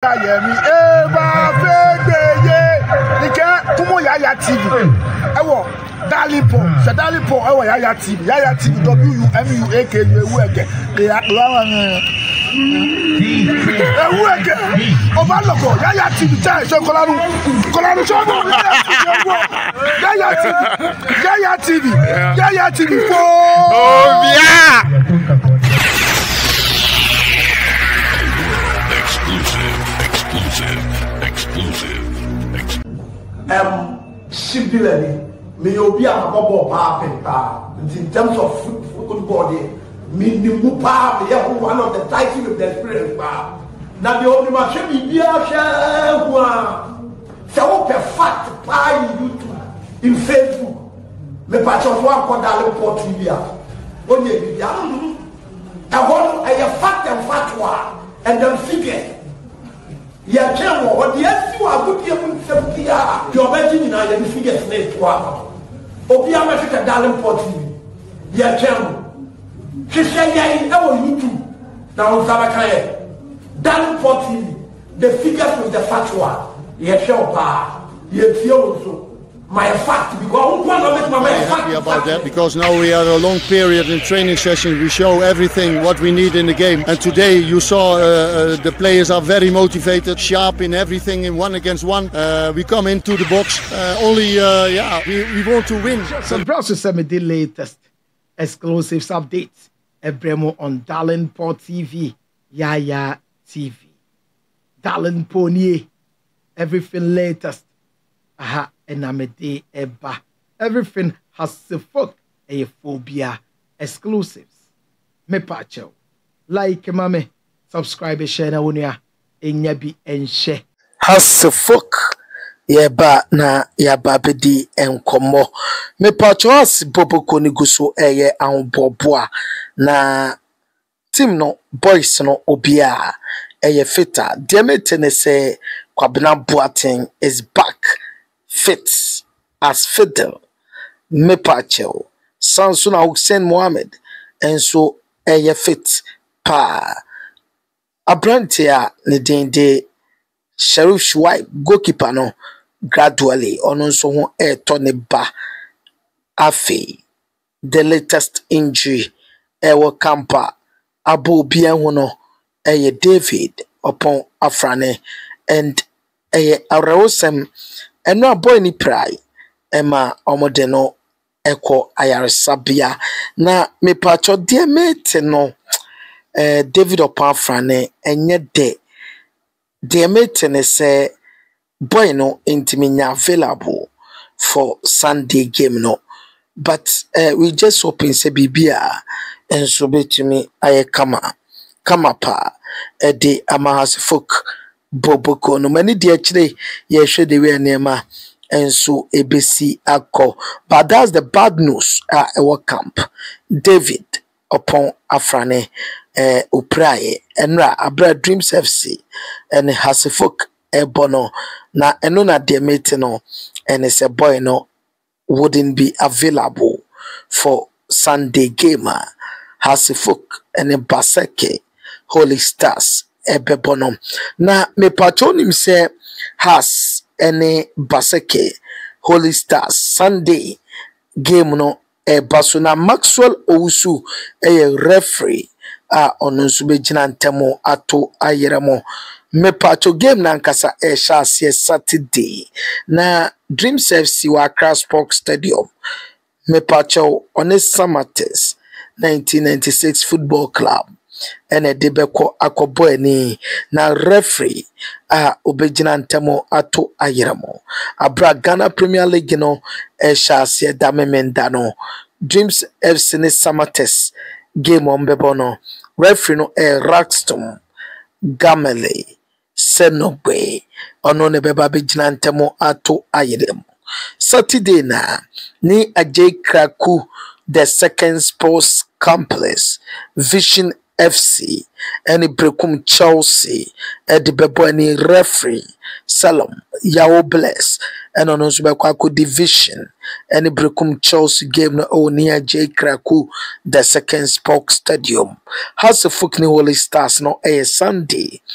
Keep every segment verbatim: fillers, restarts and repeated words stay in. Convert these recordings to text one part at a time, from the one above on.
Yemi, Eva Fedeye, Ike, Kumo Yaya T V. Ewo, Darling Po, c'est Darling Po, Ewo Yaya T V, Yaya T V, W U M U A K U E G. Ewu ege, Oba Logo, Yaya T V, Chai, so Kolanu, Kolanu, so Yaya T V, Yaya T V, Yaya T V, oh yeah. Um, simply, me obi a babo pa pa. In terms of football, me ni mupa me have one of the titles of the experience pa. Na the only machine be bia share one. So what fact pa YouTube, in Facebook. Me pa cho one ko Darling Po T V a. Onye bi bia. I want a fact and fatwa and then figure. Ya chemo what the esi wa gutie mu sebia yo beji nyina ya figure snake wa obi amafika Darling Po T V ya chemo hwehwe yan e wo YouTube na on sabaka ye Darling Po T V the figures with the fatwa ya show pa ya tie so my fact because one of it my fact about that because now we are a long period in training sessions. We show everything what we need in the game, and today you saw uh, uh, the players are very motivated, sharp in everything in one against one. Uh, we come into the box uh, only uh, yeah we, we want to win. So process some the latest exclusive updates Ebremo on Darling Po T V, Yaya T V, Darling Po nie everything latest. Aha, and I'm a day eba. Everything has the fuck a phobia exclusives. Me pacho. Like mame, subscribe, share na unia, enyabi and share. Has the fuck yeba na yaba bedi enkomo. Me pacho has bobo koniguso eye an boboa na team no boys no obia eye fita. Diametene se Kwabena Boateng is back. Fit as fiddle, Mepacho, Sansuna Hussein Mohammed, and so a fit pa. A brantia Nedinde Sheriff Swipe goalkeeper no gradually on also a Tony Ba Afe. The latest injury, Ewa Kampa, Abu Biahuno, a David upon Afrane, and a Arosem. And no boy ni pray Emma omodeno eko ayaresabia na me pacho dear mate no eh David Opafrane enye de dear mate ne say boy no intiminya available for Sunday game no but uh, we just hoping say bibia and so betimi aye kama kama pa e de amahas folk Boboko no many dear chile ye should we nema and so A B C ako. But that's the bad news at our camp. David upon Afrane eh upraye enra abra Dreams F C and has a folk ebono na eno na dear mate no and it's a boy no wouldn't be available for Sunday gamer has a folk and a Baseke Holy Stars ebebono na me patronim say has any Baseke Holy Stars Sunday game no e basuna Maxwell Owusu e referee a ono nso begina ntemo ato ayeremo me patro game na nkasa e sha Saturday na Dreams F C wa Accra Sports Stadium me patro Onesa Matters nineteen ninety-six Football Club ene debeko akobo eni na referee a obegina ntemo ato ayeramo abra Ghana Premier League no e sha se damemenda no Dreams F C ne Samates game on bebono referee no e Raxton Gamele Senogbe ono ne beba begina ntemo ato ayeramo Saturday na ni Ajay Kraku the second sports complex Vision F C and Brekum Chelsea at the Beboni referee Salom Yao Bless and on Osbekwaku division and Brekum Chelsea game no o near J Kraku the second Spoke Stadium has a Fukni Holy Stars no a Sunday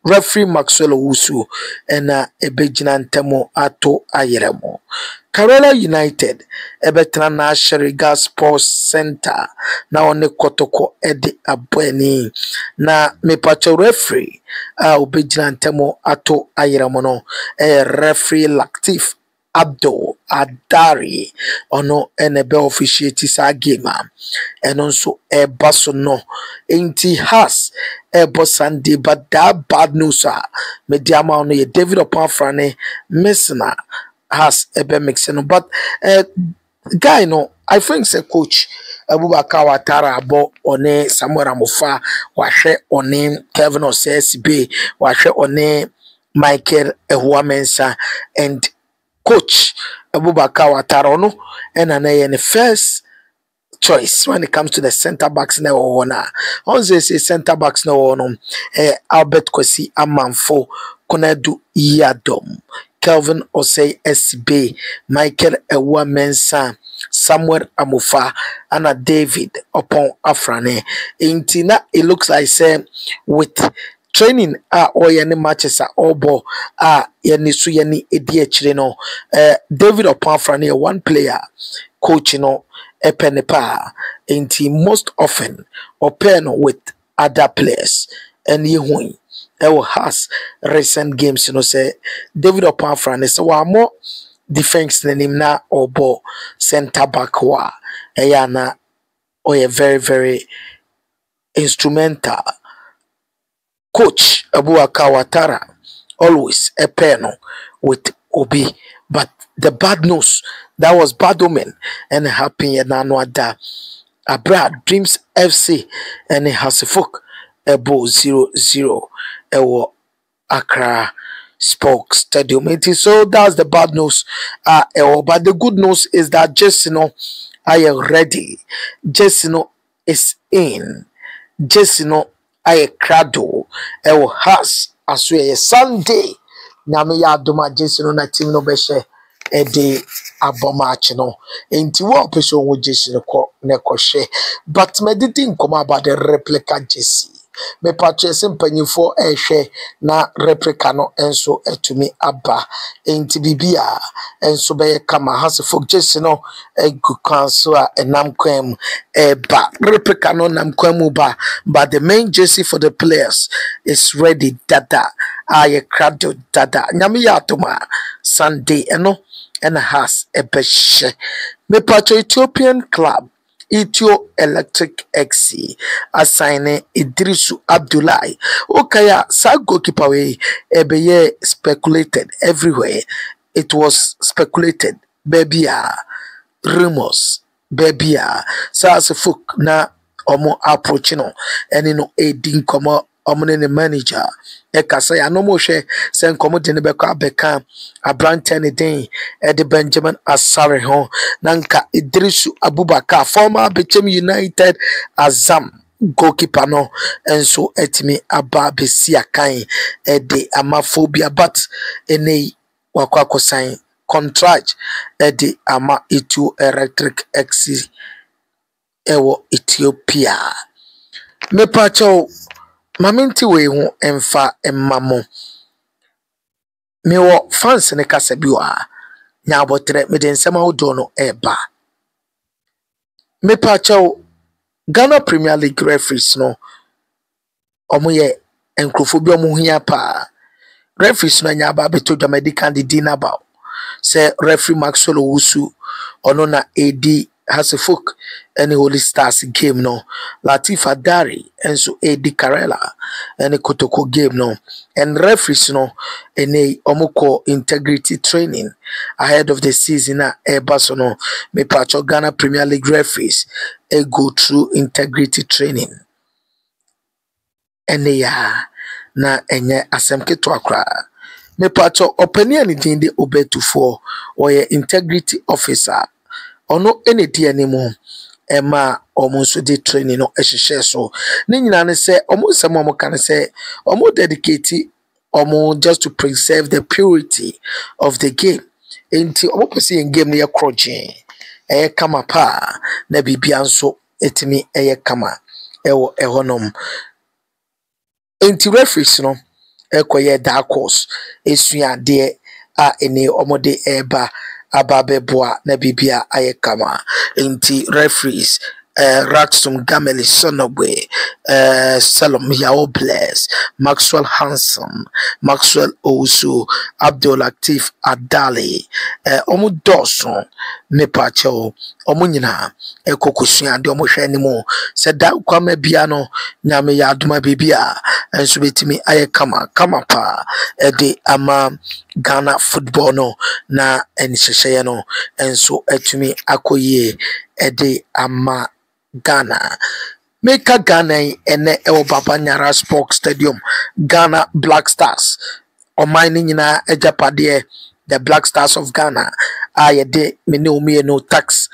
referee Maxwell Owusu ena ebegyina ntemo ato ayeremo. Karola United ebetra na Sheriga Sports Center na one kotoko edi abweni na mepacho referee a uh, obegyina ntemo ato ayeremo no eh, referee Latif Abdul Adari ono enebe officiate sa game eno nso eba so no enti has ebo Sunday but that bad news ah mediama ono ye David Opanfrane missing has ebe mixing but uh, guy no I think say coach Abubakar Watara abo one Samuel Amofa wahwe one Kevin Osesibe wahwe one Michael Ehuamensa and coach Abubakar Watara no and an first choice when it comes to the center backs na ona on say center backs na ono eh, Albert Kwesi Amanfo Konadu Yadom Kelvin Osei S B Michael Ehuamensa Samuel Amofa and David upon Afrane intina it looks like say with training a or any matches are obo a yani su yani edi achire no eh David Opanfrane one player coach no epenepa inti most often open with other players and ye hui ewo has recent games you know say David Opanfrane so wa more defense nanim na obo center back wa eyana oye very very instrumental coach Abubakar Watara always a panel with Obi, but the bad news that was bad omen and happy and anwada Abra Dreams F C and Hasifuk Ebo zero zero Ewo Accra Spoke Stadium. So that's the bad news. Uh, Ewo, but the good news is that just you know I am ready. Just you know is in. Just you know I crado ewo has aswe Sunday na me ya doma Jason no na team no be she e de abomatch no enti wo person wo Jason ko ne ko hwe but me did think come about the replica Jesse me purchase mpanyifo e hwe na replica no enso etumi aba enti bibia enso be kama hasifo Jason no e gukanso a enam kwam e ba replica no nam kwamu ba but the main jersey for the players is ready dada aye crowd dada nyame ya toma Sunday eno and has a beshe me pacho Ethiopian club Ethio Electric X C assigning Idrisu Abdullahi okaya sa goalkeeper we ebeye speculated everywhere. It was speculated baby rumors baby sa as folk na omo approach no and no edin komo omo ne manager e kasa ya no mo hwe se nkomo de ne beka abeka abrante ne den e de Benjamin Asare ho nanka Idrisu Abubakar former Bechem United Azam goalkeeper no enso etimi aba besi akan e de amaphobia but ene wakwa kosan contract e de ama Ethio Electric X C ewo Ethiopia me pacho Mamenti we hu emfa emmamo me wo fans ne kasa bi wa nya abotre me den sema odo no eba me pacho Ghana Premier League referees no omoye enkrofo bi omo hia pa referees no nya ba beto dwamadi candidate ba say referee Maxwell Owusu ono na A D Hasifuk any Holy Stars game no Latif Adari and so A D Karela and Kotoko game no and referees no any omoko integrity training ahead of the season na Airbus no me pacho Ghana Premier League referees e go through integrity training and ya na enye asemke to akra me pacho opinion ni dinde obetufo or integrity officer ono enedi animo ema omo so de training no ehhehye so ne nyina ne se omo sem omo kan se omo dedicate omo just to preserve the purity of the game enti omo pese en game ne ye kroje eye kama pa na bibia nso etimi eye kama ewo ehonom enti referees no ekoye dark horse esua de a ene omode eba ababeboa na bibia ayekama inti referees Uh, Raxum Gameli Sonobwe, uh, Salom Yao Bless, Maxwell Hanson, Maxwell Osu, Abdul Latif Adali, uh, Omu Dawson, Mepacho, Omunina, Ekokusia, Domo Shenimo, Seda Kwame Biano, Nyame Yaduma Bibia, and Subitimi Ayekama, Kamapa, Ede Ama Ghana football no, na Enishayano, and so etumi Akoye, Ede Ama Ghana. Meka Ghana ene ewo Baba Nyara Sports Stadium. Ghana Black Stars. O mining na ejapade the Black Stars of Ghana. Aye de mene umie no tax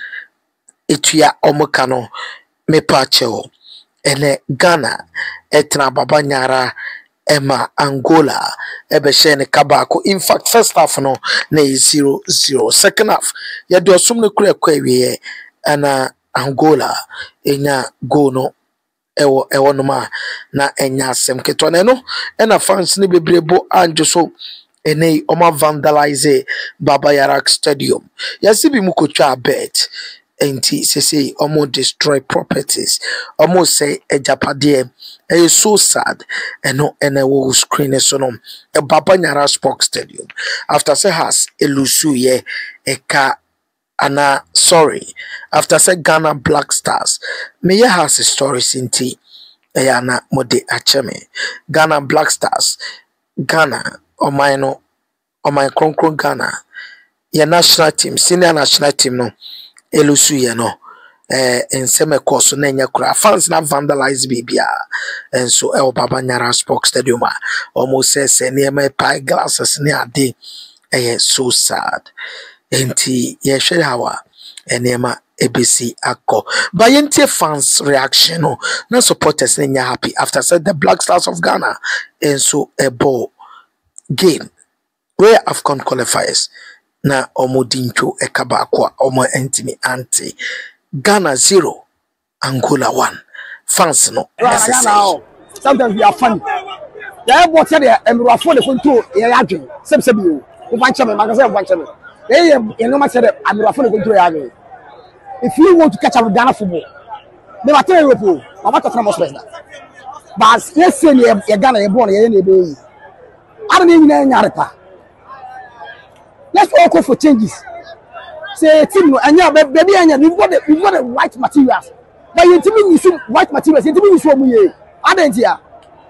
etuya omokano me pacho. Ene Ghana etra Baba Nyara Emma Angola ebe shene kabako. In fact first half no na zero zero. Second half ya do sumne kure kwewe ana Angola enya go no ewo ewo no ma na enya asem ketone no ena fans ni bebrebo anjo so ene oma vandalize Baba Yara Stadium yasi bi mukotwa bet enti sese omo destroy properties omo say ejapade e so sad eno ene wo screen so no e Baba Yara Sports Stadium after say has elusu ye eka Ana sorry after say Ghana Black Stars me ya has a story sinti eyana mode acheme Ghana Black Stars Ghana o my no o my konkron Ghana ya national team senior national team no elusu ye no eh enseme course na nya kura fans na vandalize bibia and so el Baba Nyara Sports Stadium almost says near my pie glasses near day eh so sad. Enti ye share hawa enema A B C akko but yenti fans reaction no na supporters nya happy after said the Black Stars of Ghana and so a ball game where AFCON qualifiers na omodincho ekaba kwa omo entimi anti Ghana zero Angola one fans no sometimes we are funny yeah but there em rafo le control yeah adwen sem sem you we want chame magazine want chame eh you know say I'm rafo le control yeah if you want to catch up with Ghana football they will tell you people mama talk about that but let's say you Ghana you born you be I don't even know nyare. Let's all go for changes. Say team no anya baby anya we've got the we've got the right materials. But you team you should white materials, you team you should mu adentia.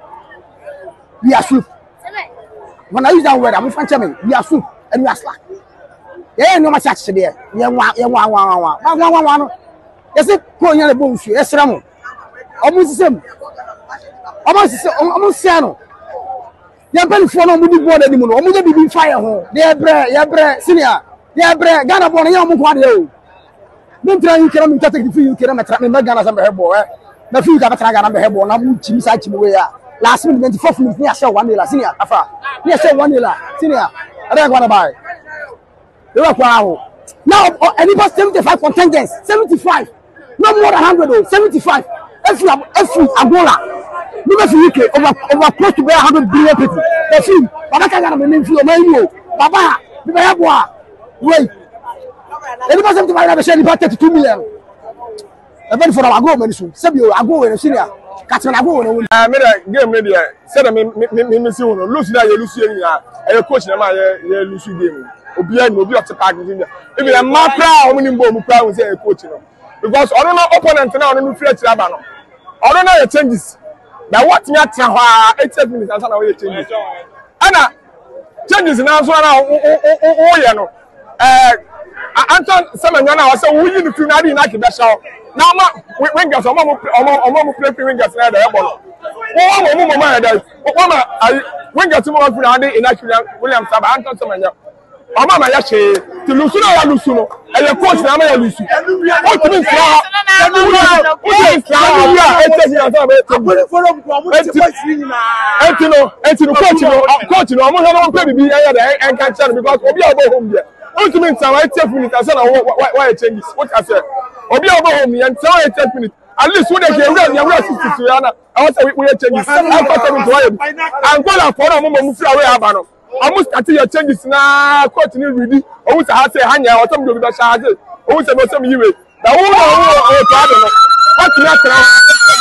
We are soup. When I use that word, I'm French me. We are soup and we are slack. Yeah, no much there. Yeah, one, yeah, one, one, one, one, one, one, one. Yes, it go in the bullshit. Yes, Ramo. Almost the same. Almost, almost same. They are paying for no money board anymore. Omo dey be fire ho. They are bre, they are bre senior. They are bre Ghana born ya mo kwade o. Me try you kira me take the you kira me tra me Ghana some hebo eh. Na fi ka tra Ghana me hebo na mu chimi sa chimi we ya. Last minute twenty-fourth minute ni share one nil senior afa. Ni share one nil senior. Ada kwa na buy. They were kwa ho. Now anybody seventy-five contingents, seventy-five. No more than one hundred o, seventy-five. Every every Angola. Never for U K over over close to one hundred billion people. The film, Baba Kanga me name for you. Baba, me be boa. Wait. Anybody seventy five na share about thirty-two million. Even for our go man so. Sebi o ago we senior. Catch na ago we. Ah me da game me there. Say that me me me see one. Lose na ye lose here na. E coach na ma ye ye lose game. Obi a no obi of the park ni. If the ma pra o mo ni mbo mo pra o say coach no. Because I don't know opponent na o no free tira ba no. I don't know your changes. Now what me at eighty minutes and now we changes. Ana changes now so now oh yeah no. Eh Anton Semenya na say we yin fi na dey na ke be shaw. Now ma wingers omo omo omo play wingers na dey ball. Wo wo mo mo ma dey. Wo ma wingers mo fi na dey ina William Saba Anton Semenya. Omo ma ya che ti lusu na ya lusu no. E le coach na ma ya lusu. O ti min sra. O ti sra ya e ti na Saba e ti. Enti no, enti no coach no, coach no omo no pe bibi e ya dey en kan chan because obi obo home there. O ti min sra e ten minutes and say na why changes. What I say? Obi obo home yan say why ten minutes. at least when they get ready, you will see Suyana. I want to we changes. I'm talking to him. I'm going to follow Mama Mufra away Abano. I must start your changes now. Continue reading. I want to have say Hanya or some of the charges. I want to know some you. The whole of what you have to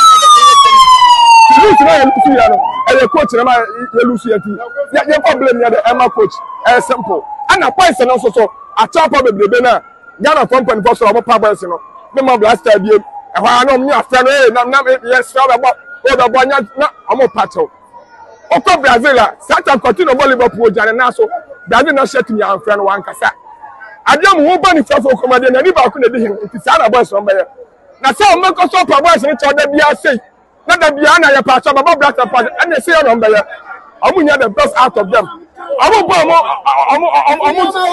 and the coach, you lose your team. Your problem here, the Emma coach, as simple. And a point also so a top of the banner. Ghana company for some problems, you know. The mob last time, and I know me a friend, yes, about the Banya, I'm a patrol. Oko Brazil, Satan continue volleyball program, and also, Brazil not shut me our friend one cassa. I don't move on if you come and anybody couldn't be him. It's not about somebody. Now, some make us so perverse and each other be a say. Not that Biana, your pastor, about black and and they say on there. I'm going to the best out of them. I will buy more. I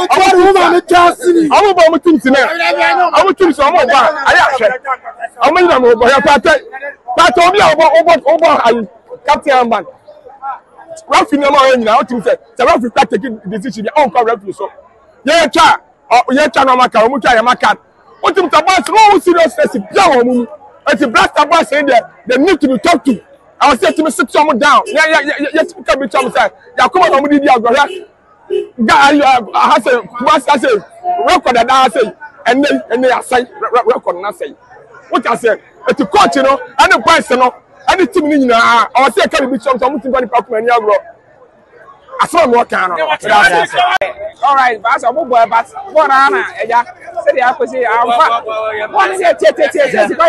will buy more things in there. I will choose some more. I am. I'm going to go by a party. But only about over Captain Man. Rafi no more now to say. The Rafi start taking decision. Your own correct so. Yeah, cha. Oh, yeah, cha no maka. Omu cha ya maka. What him tabas no seriousness. Blow omu. It's a blast tabas in there. They need to be talked to. I was saying to me, sit someone down. Yeah, yeah, yeah, yes, we can be chum side. Yeah, come on, we did the other. Guy, I say, what I say, record that I say, and then and they are saying, record and I say. What I say, it's a coach, you know, and a person, and the team, you know, I was saying, can be chum, some thing very popular in your I saw more can. All right, but I'm a boy, but what Anna, yeah, said the opposite. What is it? Yes,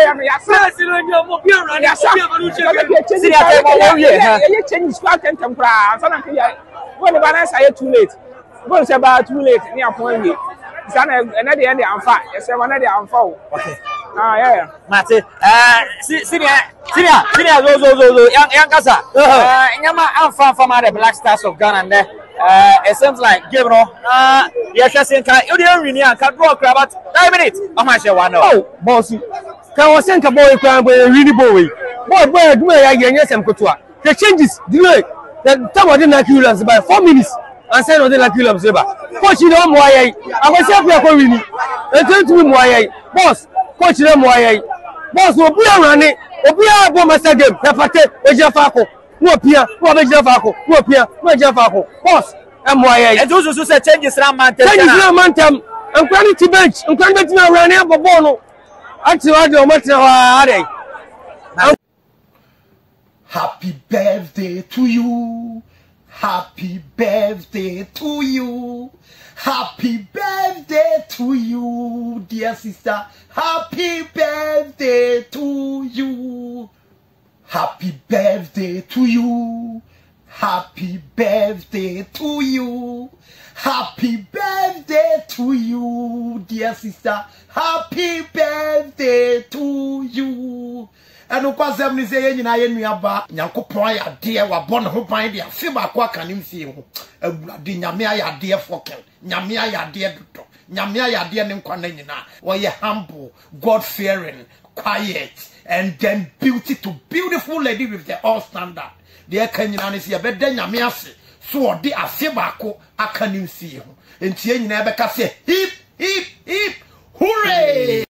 yes, too late. Go to about too late. Near point me. Son, and at the end, I'm fine. Yes, I'm at the unfold. Okay. Ah, yeah. Mate, uh, senior, senior, senior, those, those, young, young Gaza. Uh, I'm from from the Black Stars of Ghana, and there. Uh, it seems like, you know, uh, yes, yes, you didn't really can draw about nine minutes. How much you want? Oh, bossy. Can we send a boy crying by a really boy? Boy, boy, do I get yes and couture? The changes, delay. The time I didn't like you by four minutes. And send on the like you observer. Coach, you know, why I was happy for winning. And tell to him why, boss, coach, you know, why boss will be running. Obia Bomasa game, Pate, Ejafako. No Pia, no Ejafako, no Pia, no Ejafako. Boss, M Y A. And those who say changes Ramantam, changes Ramantam, and quality bench, and quality running up a bono. Actually, I don't matter. Happy birthday to you. Happy birthday to you. Happy birthday to you, dear sister. Happy birthday to you. Happy birthday to you. Happy birthday to you. Happy birthday to you, dear sister. Happy birthday to you. And of course, I'm saying, I am about Yanko, dear, were born who find their fiber quack and him see you. A Nyamia, dear Fokel, Nyamia, dear Duto, Nyamia, dear Nimquanina, or ye humble, God fearing, quiet, and then beauty to beautiful lady with the all standard. Dear Kenyan is your bed, then Yamiasi, so dear Fibako, I can him see you. And Tien never can say, hip, hip, hip, hooray!